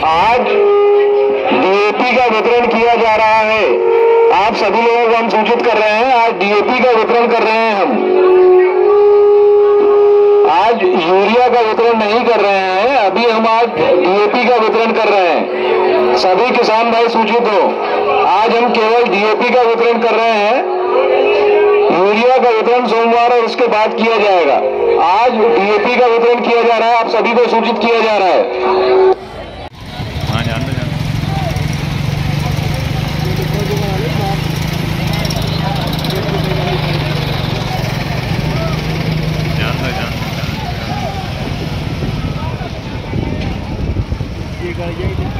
आज डीएपी का वितरण किया जा रहा है। आप सभी लोगों को हम सूचित कर रहे हैं, आज डीएपी का वितरण कर रहे हैं हम। आज यूरिया का वितरण नहीं कर रहे हैं, अभी हम आज डीएपी का वितरण कर रहे हैं। सभी किसान भाई सूचित हो, आज हम केवल डीएपी का वितरण कर रहे हैं। यूरिया का वितरण सोमवार और उसके बाद किया जाएगा। आज डीएपी का वितरण किया जा रहा है, आप सभी को सूचित किया जा रहा है। हाँ, जान दो जान दो।